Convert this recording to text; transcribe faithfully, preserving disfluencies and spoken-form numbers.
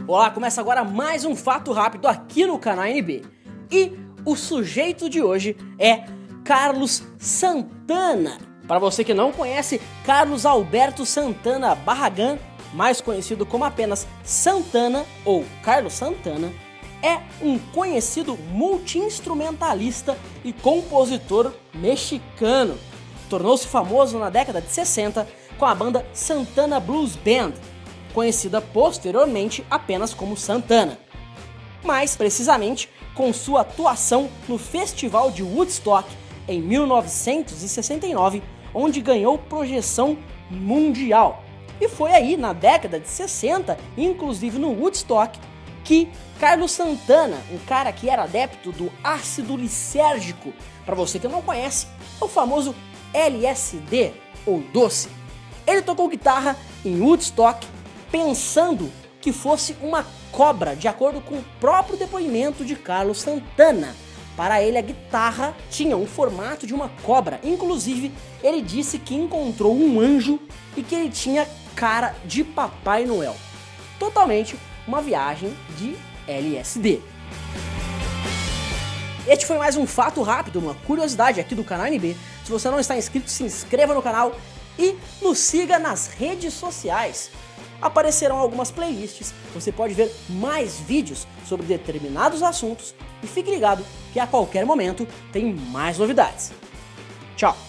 Olá, começa agora mais um fato rápido aqui no canal N B. E o sujeito de hoje é Carlos Santana. Para você que não conhece, Carlos Alberto Santana Barragán, mais conhecido como apenas Santana ou Carlos Santana, é um conhecido multi-instrumentalista e compositor mexicano. Tornou-se famoso na década de sessenta com a banda Santana Blues Band, conhecida posteriormente apenas como Santana. Mais precisamente com sua atuação no Festival de Woodstock em mil novecentos e sessenta e nove, onde ganhou projeção mundial. E foi aí, na década de sessenta, inclusive no Woodstock, que Carlos Santana, um cara que era adepto do ácido lisérgico, para você que não conhece, é o famoso L S D, ou doce. Ele tocou guitarra em Woodstock pensando que fosse uma cobra, de acordo com o próprio depoimento de Carlos Santana. Para ele, a guitarra tinha um formato de uma cobra. Inclusive, ele disse que encontrou um anjo e que ele tinha cara de Papai Noel. Totalmente uma viagem de L S D. Este foi mais um fato rápido, uma curiosidade aqui do canal N B. Se você não está inscrito, se inscreva no canal e nos siga nas redes sociais. Aparecerão algumas playlists, você pode ver mais vídeos sobre determinados assuntos e fique ligado que a qualquer momento tem mais novidades. Tchau!